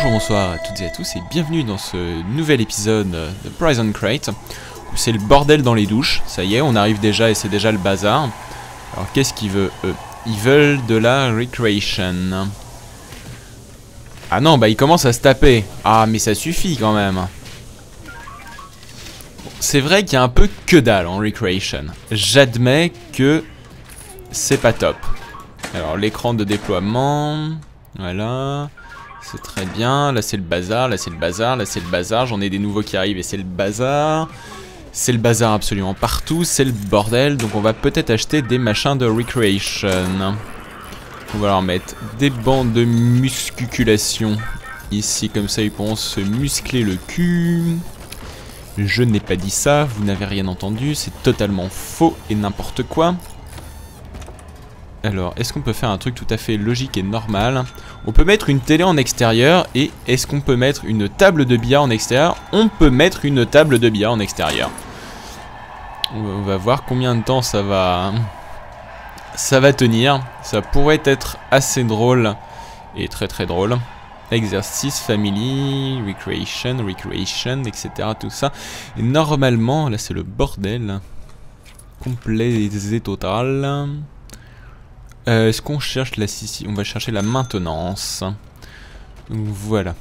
Bonjour, bonsoir à toutes et à tous et bienvenue dans ce nouvel épisode de Prison Crate où c'est le bordel dans les douches. Ça y est, on arrive déjà et c'est déjà le bazar. Alors qu'est-ce qu'ils veulent eux? Ils veulent de la recreation. Ah non, bah ils commencent à se taper. Ah mais ça suffit quand même. C'est vrai qu'il y a un peu que dalle en recreation. J'admets que c'est pas top. Alors l'écran de déploiement, voilà. C'est très bien, là c'est le bazar, là c'est le bazar, là c'est le bazar, j'en ai des nouveaux qui arrivent et c'est le bazar. C'est le bazar absolument partout, c'est le bordel, donc on va peut-être acheter des machins de recreation. On va leur mettre des bandes de musculation ici, comme ça ils pourront se muscler le cul. Je n'ai pas dit ça, vous n'avez rien entendu, c'est totalement faux et n'importe quoi. Alors, est-ce qu'on peut faire un truc tout à fait logique et normal? On peut mettre une télé en extérieur. Et est-ce qu'on peut mettre une table de billard en extérieur? On peut mettre une table de billard en extérieur. On va voir combien de temps ça va tenir. Ça pourrait être assez drôle. Et très très drôle. Exercice, family, recreation, etc. Tout ça. Et normalement, là c'est le bordel. Complet et total. Est-ce qu'on cherche la on va chercher la maintenance. Voilà.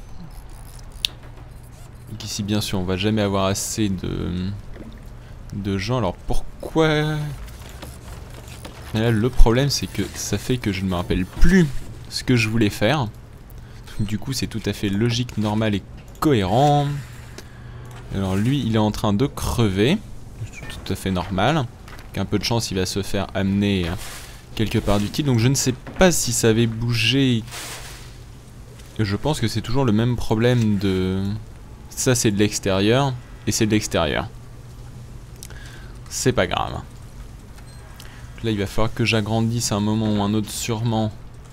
Donc ici bien sûr on va jamais avoir assez de gens. Alors pourquoi? Et là le problème c'est que ça fait que je ne me rappelle plus ce que je voulais faire. Du coup c'est tout à fait logique, normal et cohérent. Alors lui il est en train de crever. Tout à fait normal. Avec un peu de chance il va se faire amener quelque part d'utile, donc je ne sais pas si ça avait bougé. Je pense que c'est toujours le même problème de... Ça c'est de l'extérieur, et c'est de l'extérieur. C'est pas grave. Là il va falloir que j'agrandisse à un moment ou un autre sûrement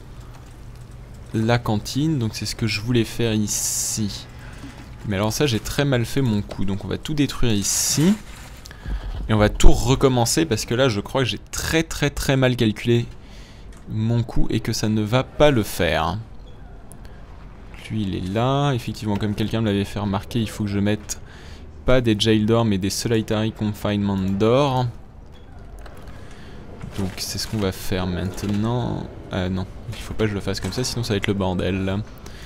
la cantine, donc c'est ce que je voulais faire ici. Mais alors ça j'ai très mal fait mon coup, donc on va tout détruire ici. Et on va tout recommencer parce que là je crois que j'ai très mal calculé mon coup et que ça ne va pas le faire. Lui il est là, effectivement comme quelqu'un me l'avait fait remarquer, il faut que je mette pas des jail doors mais des solitary confinement doors. Donc c'est ce qu'on va faire maintenant. Non, il faut pas que je le fasse comme ça sinon ça va être le bordel.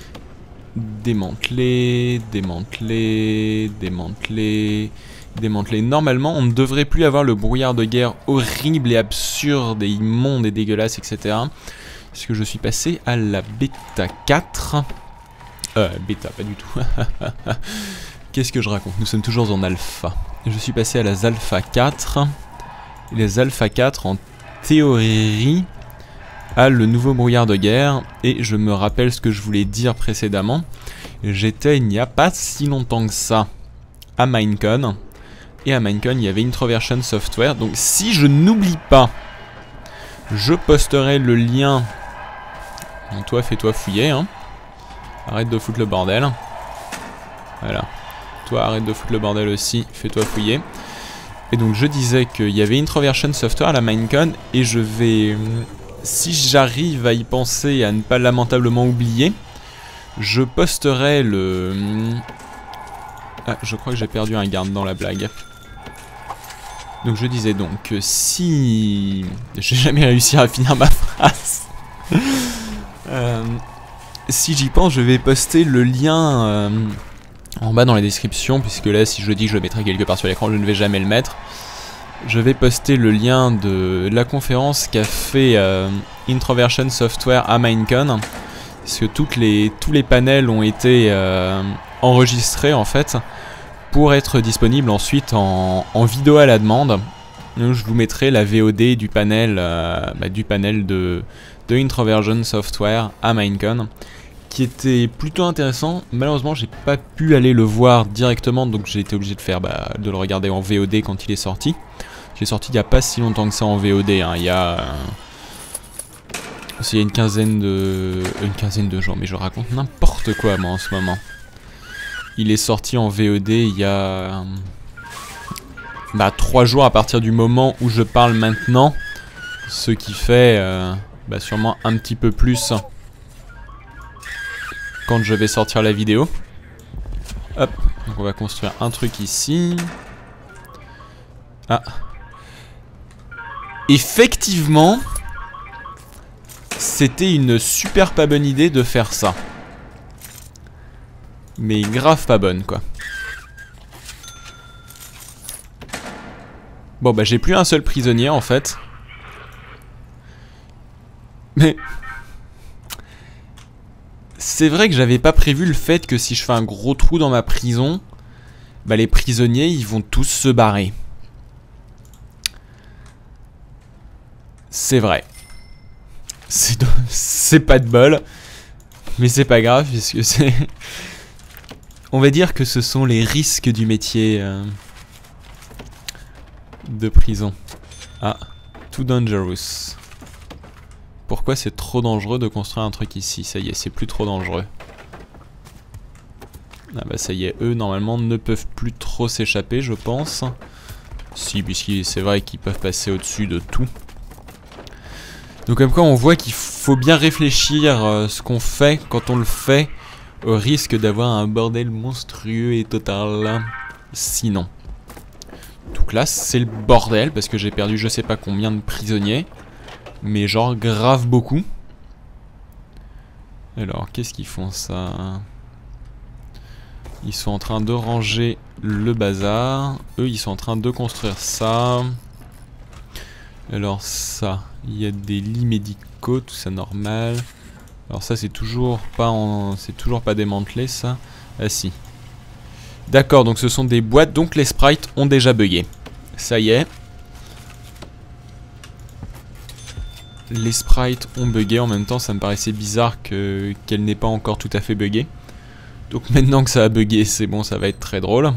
Démanteler, démanteler, démanteler... démanteler. Normalement, on ne devrait plus avoir le brouillard de guerre horrible et absurde et immonde et dégueulasse, etc. Parce que je suis passé à la bêta 4. Bêta, pas du tout. Qu'est-ce que je raconte? Nous sommes toujours en alpha. Je suis passé à la alpha 4. Et les alpha 4, en théorie, a le nouveau brouillard de guerre. Et je me rappelle ce que je voulais dire précédemment. J'étais, il n'y a pas si longtemps que ça, à Minecon. Et à Minecon, il y avait Introversion Software. Donc si je n'oublie pas, je posterai le lien. Bon, toi, fais-toi fouiller. Hein. Arrête de foutre le bordel. Voilà. Toi, arrête de foutre le bordel aussi. Fais-toi fouiller. Et donc, je disais qu'il y avait Introversion Software à la Minecon. Et je vais... Si j'arrive à y penser et à ne pas lamentablement oublier, je posterai le... Ah, je crois que j'ai perdu un garde dans la blague. Donc je disais donc que si... J'ai jamais réussi à finir ma phrase. Si j'y pense, je vais poster le lien en bas dans la description, puisque là, si je dis que je le mettrai quelque part sur l'écran, je ne vais jamais le mettre. Je vais poster le lien de la conférence qu'a fait Introversion Software à Minecon. Parce que tous les panels ont été enregistrés en fait, pour être disponible ensuite en vidéo à la demande. Donc, je vous mettrai la VOD du panel, de Introversion Software à Minecon, qui était plutôt intéressant. Malheureusement, j'ai pas pu aller le voir directement, donc j'ai été obligé de le regarder en VOD quand il est sorti. Il est sorti il n'y a pas si longtemps que ça en VOD. Hein. Il y a une quinzaine de jours, mais je raconte n'importe quoi moi en ce moment. Il est sorti en VOD il y a 3 jours à partir du moment où je parle maintenant. Ce qui fait sûrement un petit peu plus quand je vais sortir la vidéo. Hop, donc on va construire un truc ici. Ah. Effectivement, c'était une super pas bonne idée de faire ça. Mais grave pas bonne, quoi. Bon, bah j'ai plus un seul prisonnier, en fait. Mais... c'est vrai que j'avais pas prévu le fait que si je fais un gros trou dans ma prison, bah les prisonniers, ils vont tous se barrer. C'est vrai. C'est pas de bol. Mais c'est pas grave, puisque c'est... on va dire que ce sont les risques du métier de prison. Ah, too dangerous. Pourquoi c'est trop dangereux de construire un truc ici? Ça y est, c'est plus trop dangereux. Ah bah ça y est, eux normalement ne peuvent plus trop s'échapper, je pense. Si, puisque c'est vrai qu'ils peuvent passer au-dessus de tout. Donc comme quoi on voit qu'il faut bien réfléchir ce qu'on fait quand on le fait, au risque d'avoir un bordel monstrueux et total. Sinon. Donc là c'est le bordel parce que j'ai perdu je sais pas combien de prisonniers. Mais genre grave beaucoup. Alors qu'est-ce qu'ils font ça? Ils sont en train de ranger le bazar. Eux ils sont en train de construire ça. Alors ça, il y a des lits médicaux, tout ça normal. Alors ça c'est toujours pas démantelé ça. Ah si. D'accord, donc ce sont des boîtes, donc les sprites ont déjà bugué. Ça y est. Les sprites ont bugué, en même temps ça me paraissait bizarre qu'elle n'ait pas encore tout à fait bugué. Donc maintenant que ça a bugué, c'est bon, ça va être très drôle.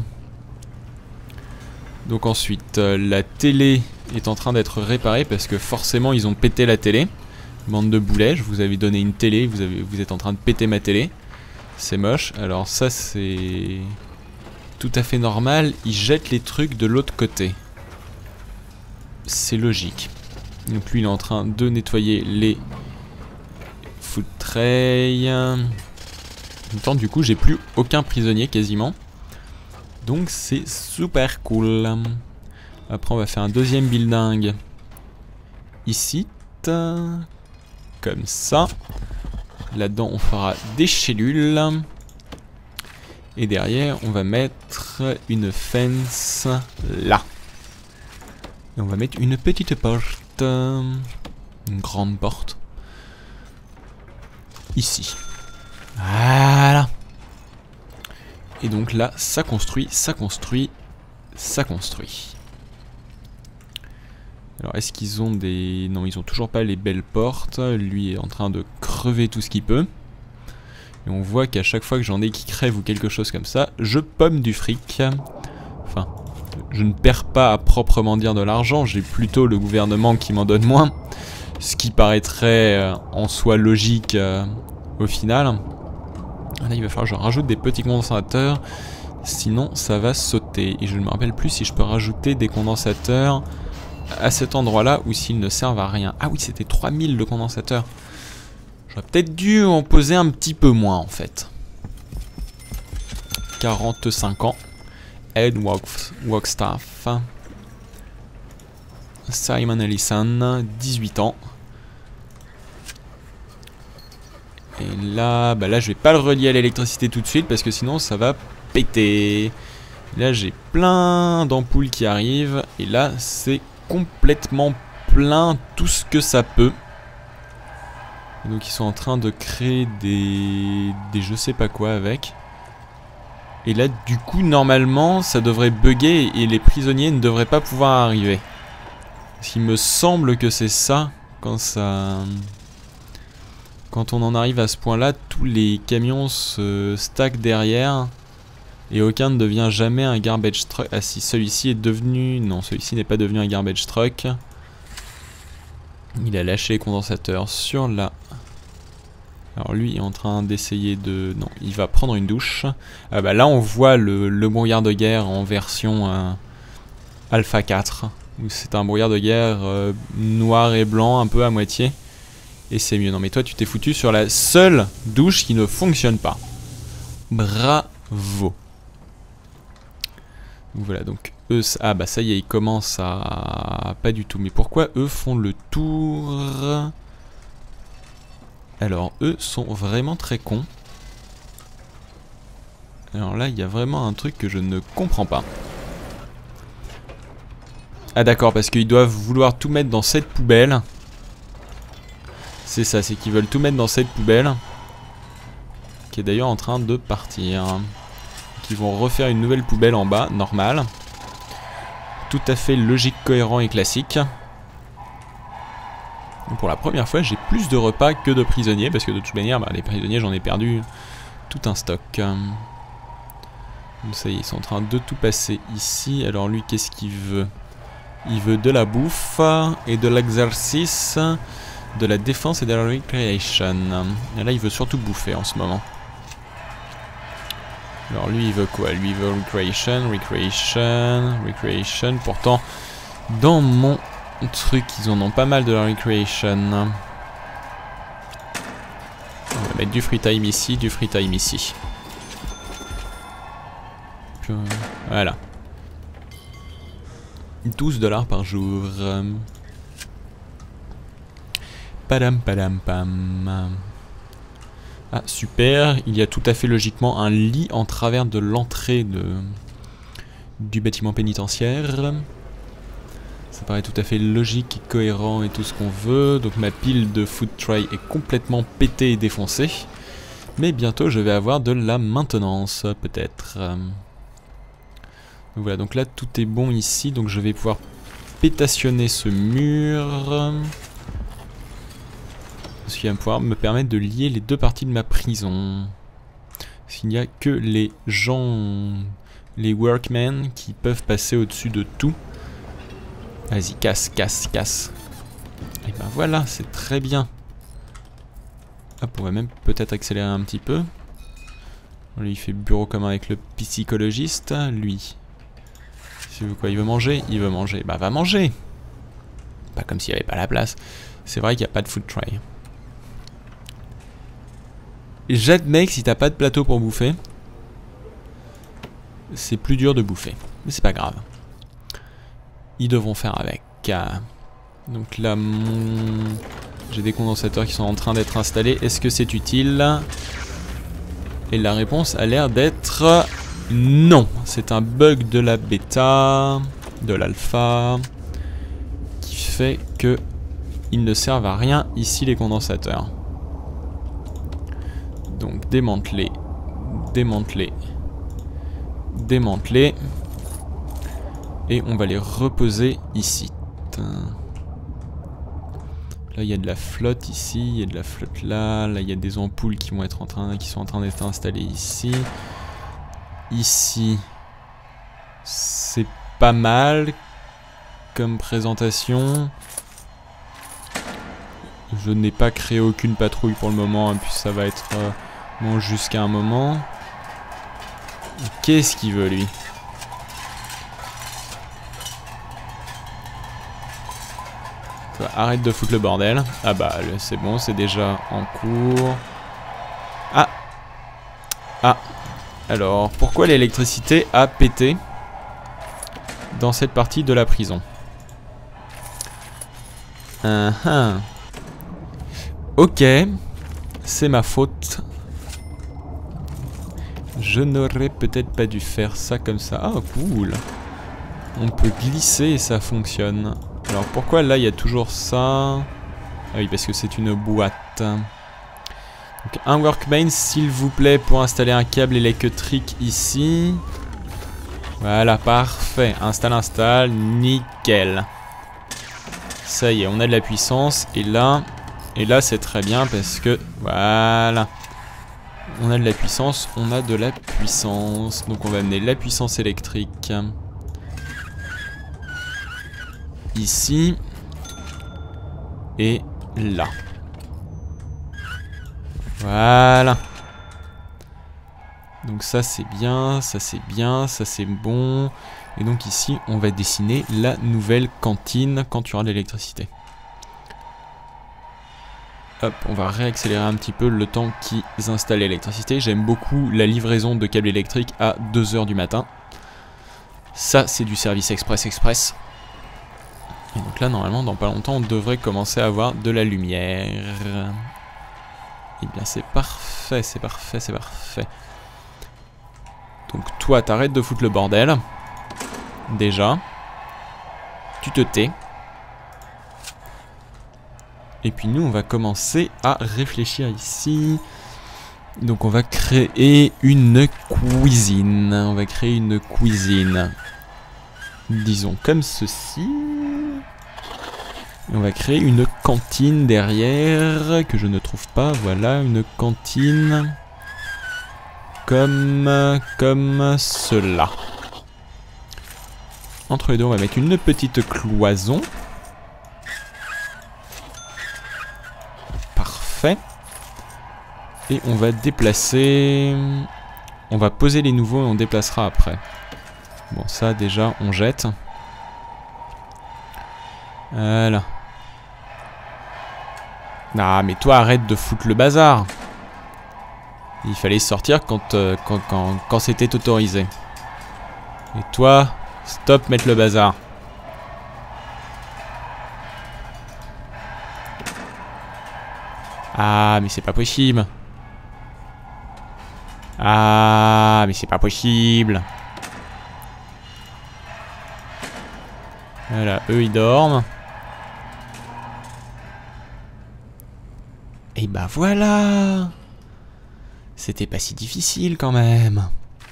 Donc ensuite, la télé est en train d'être réparée parce que forcément ils ont pété la télé. Bande de boulets, je vous avais donné une télé, vous êtes en train de péter ma télé. C'est moche. Alors ça c'est tout à fait normal, ils jettent les trucs de l'autre côté. C'est logique. Donc lui il est en train de nettoyer les food trays. En même temps du coup j'ai plus aucun prisonnier quasiment. Donc c'est super cool. Après on va faire un deuxième building ici. Comme ça. Là-dedans on fera des cellules. Et derrière on va mettre une fence là. Et on va mettre une petite porte. Une grande porte. Ici. Voilà. Et donc là, ça construit, ça construit, ça construit. Alors est-ce qu'ils ont des... non, ils ont toujours pas les belles portes. Lui est en train de crever tout ce qu'il peut. Et on voit qu'à chaque fois que j'en ai qui crèvent ou quelque chose comme ça, je pomme du fric. Enfin... je ne perds pas à proprement dire de l'argent, j'ai plutôt le gouvernement qui m'en donne moins. Ce qui paraîtrait en soi logique au final. Là il va falloir que je rajoute des petits condensateurs, sinon ça va sauter. Et je ne me rappelle plus si je peux rajouter des condensateurs à cet endroit là ou s'ils ne servent à rien. Ah oui c'était 3000 le condensateur. J'aurais peut-être dû en poser un petit peu moins en fait. 45 ans. Ed Wagstaff. Simon Ellison, 18 ans. Et là, bah là je vais pas le relier à l'électricité tout de suite parce que sinon ça va péter. Là j'ai plein d'ampoules qui arrivent et là c'est complètement plein tout ce que ça peut. Et donc ils sont en train de créer des je sais pas quoi avec. Et là du coup normalement ça devrait bugger et les prisonniers ne devraient pas pouvoir arriver. Parce qu'il me semble que c'est ça quand ça... quand on en arrive à ce point là, tous les camions se stackent derrière. Et aucun ne devient jamais un garbage truck. Ah si, celui-ci est devenu... non, celui-ci n'est pas devenu un garbage truck. Il a lâché les condensateurs sur la... alors lui est en train d'essayer de... non, il va prendre une douche. Ah bah là on voit le brouillard de guerre en version Alpha 4. Où c'est un brouillard de guerre noir et blanc un peu à moitié. Et c'est mieux. Non mais toi tu t'es foutu sur la seule douche qui ne fonctionne pas. Bravo. Voilà donc eux... Ah bah ça y est, ils commencent à... Pas du tout. Mais pourquoi eux font le tour? Alors eux sont vraiment très cons. Alors là il y a vraiment un truc que je ne comprends pas. Ah d'accord, parce qu'ils doivent vouloir tout mettre dans cette poubelle. C'est ça, c'est qu'ils veulent tout mettre dans cette poubelle. Qui est d'ailleurs en train de partir. Ils vont refaire une nouvelle poubelle en bas, normal. Tout à fait logique, cohérent et classique. Pour la première fois, j'ai plus de repas que de prisonniers. Parce que de toute manière, bah, les prisonniers, j'en ai perdu tout un stock. Donc ça y est, ils sont en train de tout passer ici. Alors lui, qu'est-ce qu'il veut? Il veut de la bouffe et de l'exercice, de la défense et de la recreation. Et là, il veut surtout bouffer en ce moment. Alors lui, il veut quoi? Lui, il veut recreation. Pourtant, dans mon truc, ils en ont pas mal de la recreation. On va mettre du free time ici, du free time ici. Puis, voilà. 12 $ par jour. Padam padam pam. Ah super, il y a tout à fait logiquement un lit en travers de l'entrée du bâtiment pénitentiaire. Ça paraît tout à fait logique et cohérent et tout ce qu'on veut. Donc ma pile de food tray est complètement pétée et défoncée. Mais bientôt je vais avoir de la maintenance peut-être. Voilà, donc là tout est bon ici, donc je vais pouvoir pétationner ce mur. Ce qui va pouvoir me permettre de lier les deux parties de ma prison. Parce qu'il n'y a que les gens, les workmen qui peuvent passer au-dessus de tout. Vas-y, casse, casse, casse. Et ben voilà, c'est très bien. Hop, on va même peut-être accélérer un petit peu. Lui, il fait bureau commun avec le psychologiste. Lui. Il veut quoi? Il veut manger? Il veut manger. Bah va manger. Pas comme s'il n'y avait pas la place. C'est vrai qu'il n'y a pas de food tray. J'admets que si t'as pas de plateau pour bouffer, c'est plus dur de bouffer. Mais c'est pas grave. Ils devront faire avec. Donc là, j'ai des condensateurs qui sont en train d'être installés. Est-ce que c'est utile? Et la réponse a l'air d'être... Non, c'est un bug de la bêta, de l'alpha, qui fait que ils ne servent à rien ici les condensateurs. Donc démanteler, démanteler, démanteler, et on va les reposer ici. Là il y a de la flotte ici, il y a de la flotte là, là il y a des ampoules qui vont être qui sont en train d'être installées ici. Ici, c'est pas mal comme présentation. Je n'ai pas créé aucune patrouille pour le moment, et puis ça va être bon jusqu'à un moment. Qu'est-ce qu'il veut lui? Arrête de foutre le bordel. Ah bah c'est bon, c'est déjà en cours. Ah. Ah. Alors, pourquoi l'électricité a pété dans cette partie de la prison? Ok, c'est ma faute. Je n'aurais peut-être pas dû faire ça comme ça. Ah, cool. On peut glisser et ça fonctionne. Alors, pourquoi là, il y a toujours ça? Ah oui, parce que c'est une boîte. Donc, un workman, s'il vous plaît, pour installer un câble électrique ici. Voilà, parfait. Installe, installe. Nickel. Ça y est, on a de la puissance. Et là c'est très bien parce que... Voilà. On a de la puissance, on a de la puissance. Donc on va amener la puissance électrique. Ici. Et là. Voilà. Donc ça c'est bien, ça c'est bien, ça c'est bon. Et donc ici on va dessiner la nouvelle cantine quand tu auras de l'électricité. Hop, on va réaccélérer un petit peu le temps qu'ils installent l'électricité. J'aime beaucoup la livraison de câbles électriques à 2 h du matin. Ça, c'est du service express. Et donc là, normalement, dans pas longtemps, on devrait commencer à avoir de la lumière. Eh bien, c'est parfait, c'est parfait, c'est parfait. Donc toi, t'arrêtes de foutre le bordel. Déjà. Tu te tais. Et puis nous, on va commencer à réfléchir ici. Donc on va créer une cuisine. On va créer une cuisine. Disons comme ceci. Et on va créer une cantine derrière, que je ne trouve pas. Voilà, une cantine. Comme cela. Entre les deux, on va mettre une petite cloison. Parfait. Et on va déplacer... On va poser les nouveaux et on déplacera après. Bon, ça déjà, on jette. Voilà. Ah, mais toi, arrête de foutre le bazar. Il fallait sortir quand c'était autorisé. Et toi, stop mettre le bazar. Ah, mais c'est pas possible. Ah, mais c'est pas possible. Voilà, eux ils dorment. Et bah voilà. C'était pas si difficile quand même.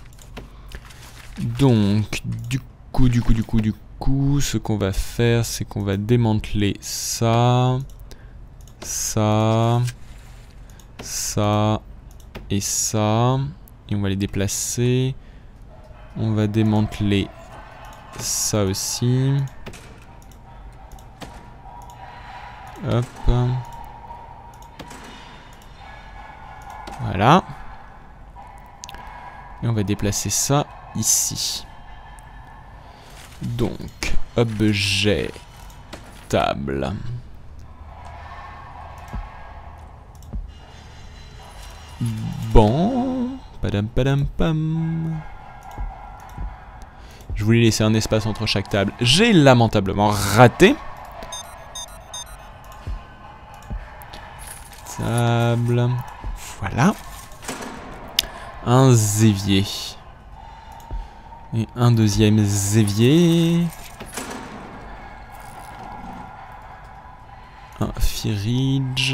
Donc, du coup, ce qu'on va faire, c'est qu'on va démanteler ça, ça, ça et ça. Et on va les déplacer. On va démanteler ça aussi. Hop. Voilà. Et on va déplacer ça ici. Donc, objet, table. Bon. Padam padam pam. Je voulais laisser un espace entre chaque table. J'ai lamentablement raté. Table. Voilà. Un zévier. Et un deuxième zévier. Un fridge.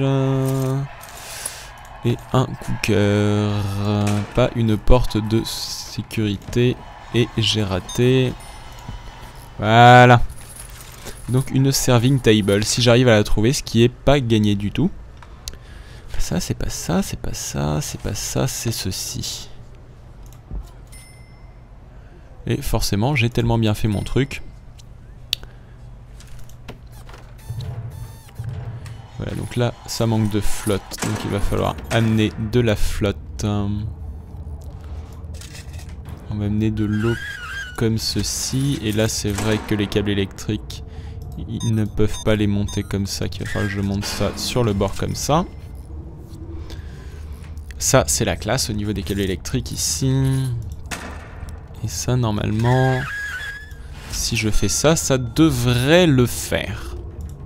Et un cooker. Pas une porte de sécurité. Et j'ai raté. Voilà. Donc une serving table. Si j'arrive à la trouver, ce qui est pas gagné du tout. Ça, c'est pas ça, c'est pas ça, c'est pas ça, c'est ceci. Et forcément, j'ai tellement bien fait mon truc. Voilà, donc là, ça manque de flotte. Donc il va falloir amener de la flotte. On va amener de l'eau comme ceci. Et là, c'est vrai que les câbles électriques, ils ne peuvent pas les monter comme ça. Il va falloir que je monte ça sur le bord comme ça. Ça, c'est la classe au niveau des câbles électriques ici. Et ça, normalement, si je fais ça, ça devrait le faire.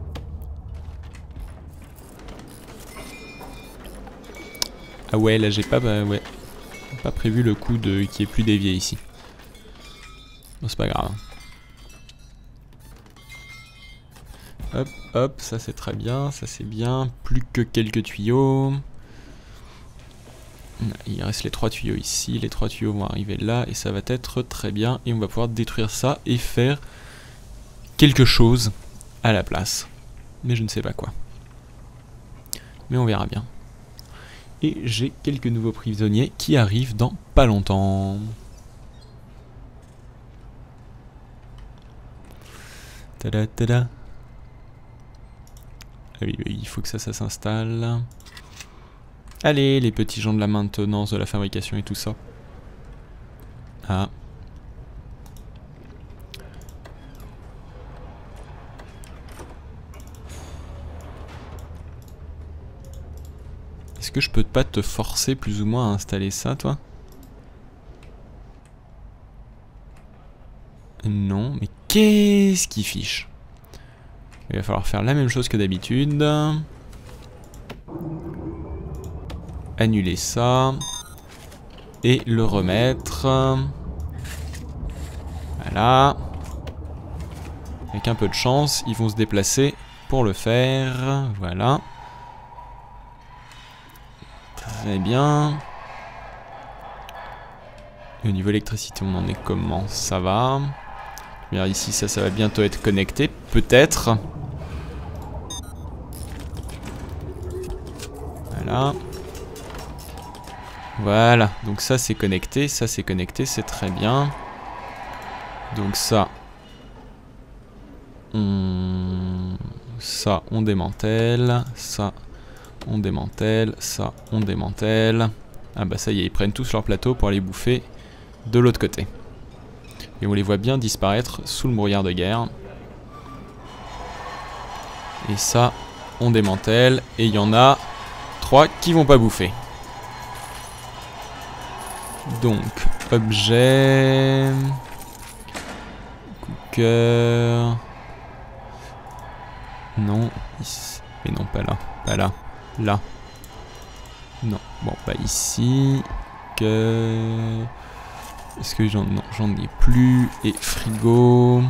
Ah ouais, là, j'ai pas, pas prévu le coup de qui est plus dévié ici. Bon, c'est pas grave. Hop, hop, ça c'est très bien, ça c'est bien. Plus que quelques tuyaux. Il reste les 3 tuyaux ici, les 3 tuyaux vont arriver là et ça va être très bien et on va pouvoir détruire ça et faire quelque chose à la place. Mais je ne sais pas quoi. Mais on verra bien. Et j'ai quelques nouveaux prisonniers qui arrivent dans pas longtemps. Tada tada. Ah oui, il faut que ça s'installe. Allez, les petits gens de la maintenance, de la fabrication et tout ça. Ah. Est-ce que je peux pas te forcer plus ou moins à installer ça, toi? Non, mais qu'est-ce qui fiche? Il va falloir faire la même chose que d'habitude. Annuler ça. Et le remettre. Voilà. Avec un peu de chance, ils vont se déplacer pour le faire. Voilà. Très bien. Et au niveau électricité, on en est comment? Ça va. Bien, ici, ça va bientôt être connecté. Peut-être. Voilà. Voilà. Donc ça, c'est connecté. Ça, c'est connecté. C'est très bien. Donc ça... Ça, on démantèle. Ça, on démantèle. Ça, on démantèle. Ah bah ça y est, ils prennent tous leur plateau pour aller bouffer de l'autre côté. Et on les voit bien disparaître sous le brouillard de guerre. Et ça, on démantèle. Et il y en a 3 qui vont pas bouffer. Donc, objet... Cooker... Non, ici. Mais non, pas là. Pas là. Là. Non. Bon, bah ici. Que... Est-ce que j'en ai plus? Et frigo.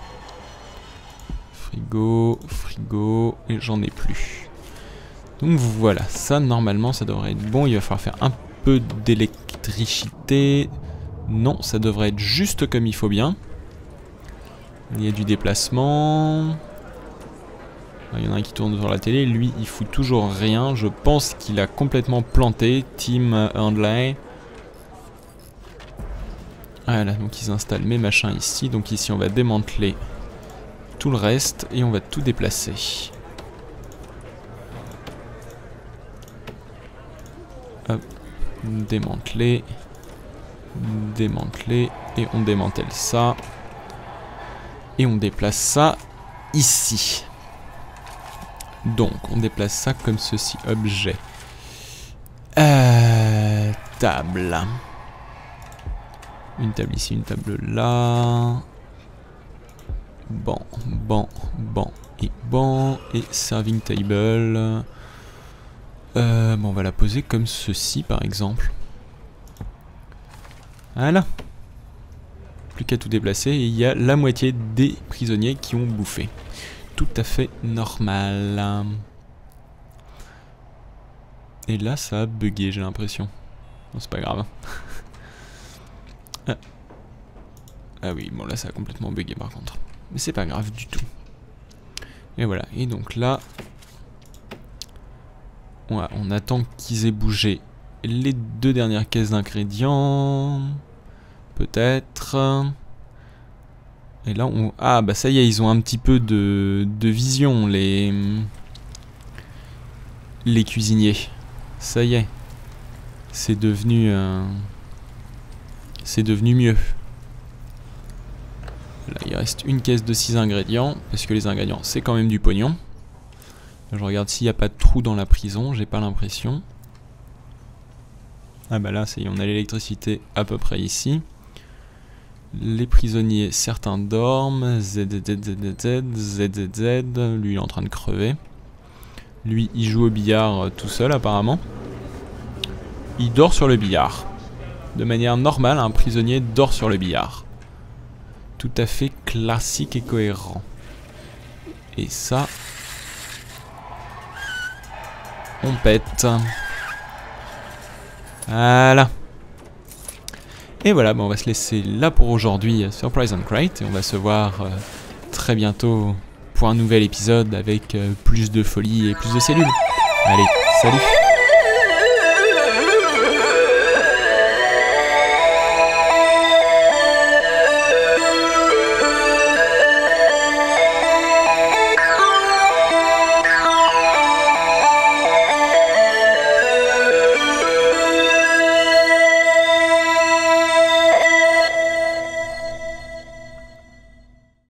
Frigo. Frigo. Et j'en ai plus. Donc voilà. Ça, normalement, ça devrait être bon. Il va falloir faire un peu d'électricité. Non, ça devrait être juste comme il faut bien. Il y a du déplacement. Il y en a un qui tourne sur la télé. Lui, il fout toujours rien. Je pense qu'il a complètement planté. Team Handley. Voilà, donc ils installent mes machins ici. Donc ici, on va démanteler tout le reste. Et on va tout déplacer. Hop. Démanteler. Démanteler. Et on démantèle ça. Et on déplace ça ici. Donc, on déplace ça comme ceci. Objet. Table. Une table ici, une table là. Banc, banc, banc et banc. Et serving table. Bon, on va la poser comme ceci, par exemple. Voilà. Plus qu'à tout déplacer. Et il y a la moitié des prisonniers qui ont bouffé. Tout à fait normal. Et là, ça a bugué, j'ai l'impression. Bon, c'est pas grave. Ah oui, bon là, ça a complètement bugué par contre. Mais c'est pas grave du tout. Et voilà. Et donc là, on attend qu'ils aient bougé les 2 dernières caisses d'ingrédients. Peut-être. Et là, on... Ah, bah ça y est, ils ont un petit peu de vision, les cuisiniers. Ça y est. C'est devenu mieux. Là, il reste une caisse de 6 ingrédients, parce que les ingrédients, c'est quand même du pognon. Là, je regarde s'il n'y a pas de trou dans la prison, j'ai pas l'impression. Ah bah là, ça y est, on a l'électricité à peu près ici. Les prisonniers, certains dorment. ZZZ. Lui, il est en train de crever. Lui, il joue au billard tout seul, apparemment. Il dort sur le billard. De manière normale, un prisonnier dort sur le billard. Tout à fait classique et cohérent. Et ça... on pète. Voilà. Et voilà, bon, on va se laisser là pour aujourd'hui sur Prison Crate. Et on va se voir très bientôt pour un nouvel épisode avec plus de folie et plus de cellules. Allez, salut!